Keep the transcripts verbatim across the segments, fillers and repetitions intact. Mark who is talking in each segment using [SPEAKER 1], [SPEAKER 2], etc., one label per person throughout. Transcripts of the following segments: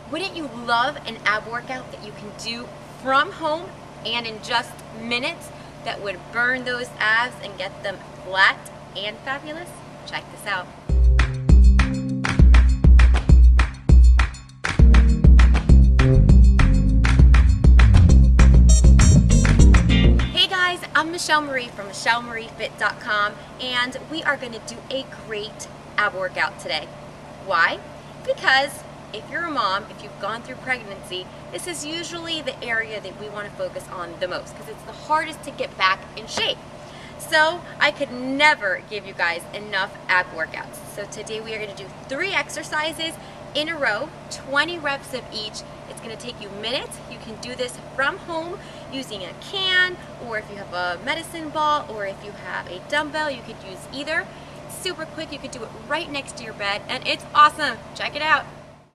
[SPEAKER 1] Wouldn't you love an ab workout that you can do from home and in just minutes that would burn those abs and get them flat and fabulous? Check this out. Hey guys, I'm Michelle Marie from Michelle Marie Fit dot com, and we are going to do a great ab workout today. Why? Because if you're a mom, if you've gone through pregnancy, this is usually the area that we want to focus on the most because it's the hardest to get back in shape. So I could never give you guys enough ab workouts. So today we are going to do three exercises in a row, twenty reps of each. It's going to take you minutes. You can do this from home using a can, or if you have a medicine ball, or if you have a dumbbell, you could use either. It's super quick. You could do it right next to your bed, and it's awesome. Check it out.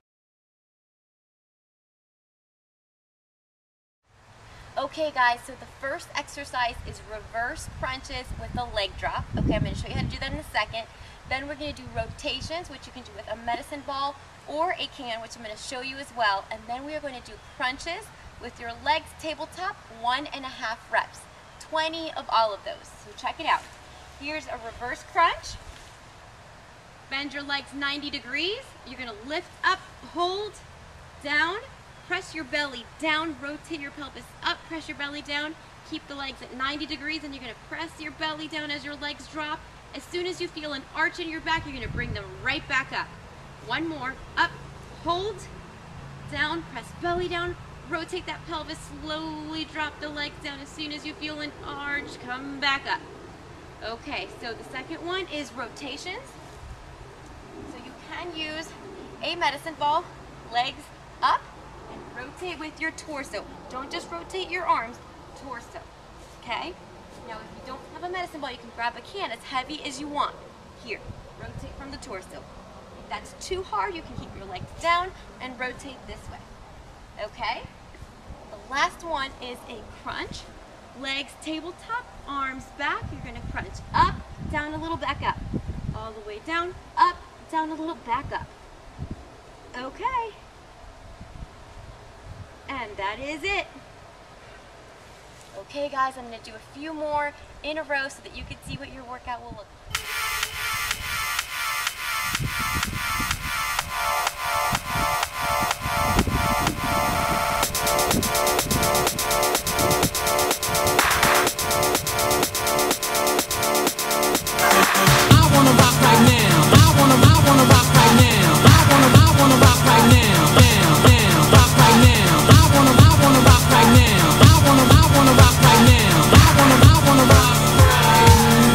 [SPEAKER 1] Okay guys, so the first exercise is reverse crunches with a leg drop. Okay, I'm going to show you how to do that in a second. Then we're going to do rotations, which you can do with a medicine ball or a can, which I'm going to show you as well. And then we are going to do crunches with your legs tabletop, one and a half reps. twenty of all of those. So check it out. Here's a reverse crunch. Bend your legs ninety degrees. You're going to lift up, hold, down. Press your belly down, rotate your pelvis up, press your belly down, keep the legs at ninety degrees, and you're going to press your belly down as your legs drop. As soon as you feel an arch in your back, you're going to bring them right back up. One more, up, hold, down, press belly down, rotate that pelvis, slowly drop the legs down. As soon as you feel an arch, come back up. Okay, so the second one is rotations. So you can use a medicine ball, legs up, and rotate with your torso. Don't just rotate your arms, torso. Okay? Now if you don't have a medicine ball, you can grab a can as heavy as you want. Here, rotate from the torso. If that's too hard, you can keep your legs down and rotate this way. Okay? The last one is a crunch. Legs tabletop, arms back. You're going to crunch up, down a little, back up. All the way down, up, down a little, back up. Okay. And that is it. Okay guys, I'm going to do a few more in a row so that you can see what your workout will look like.
[SPEAKER 2] I wanna rock right now. I wanna, I wanna rock right now. I wanna, I wanna rock right now. Down, down, rock right now. I wanna, I wanna rock right now. I wanna, I wanna rock right now. I wanna, I wanna rock right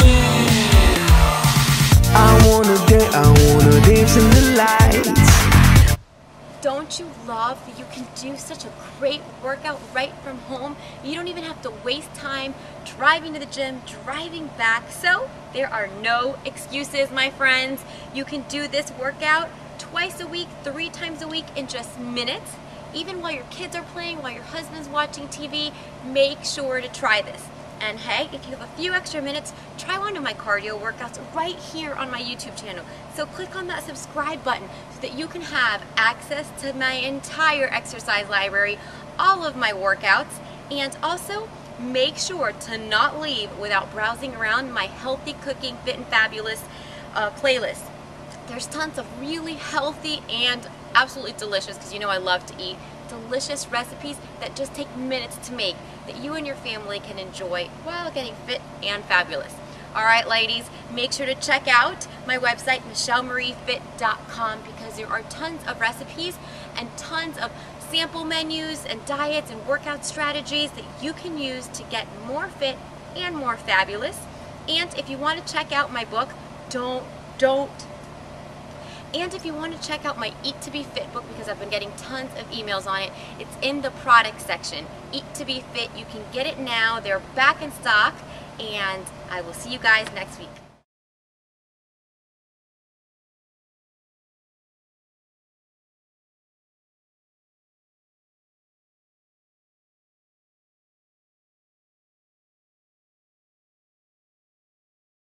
[SPEAKER 2] now. I wanna dance, I wanna dance in the lights.
[SPEAKER 1] Don't you love that you can do such a great workout right from home? You don't even have to waste time driving to the gym, driving back. So there are no excuses, my friends. You can do this workout twice a week, three times a week in just minutes. Even while your kids are playing, while your husband's watching T V, make sure to try this. And hey, if you have a few extra minutes, try one of my cardio workouts right here on my YouTube channel. So click on that subscribe button so that you can have access to my entire exercise library, all of my workouts, and also make sure to not leave without browsing around my Healthy Cooking Fit and Fabulous uh, playlist. There's tons of really healthy and absolutely delicious, because you know I love to eat, delicious recipes that just take minutes to make that you and your family can enjoy while getting fit and fabulous. Alright ladies, make sure to check out my website Michelle Marie Fit dot com because there are tons of recipes and tons of sample menus and diets and workout strategies that you can use to get more fit and more fabulous. And if you want to check out my book, don't, don't, And if you want to check out my Eat to Be Fit book, because I've been getting tons of emails on it, it's in the product section. Eat to Be Fit, you can get it now. They're back in stock, and I will see you guys next week.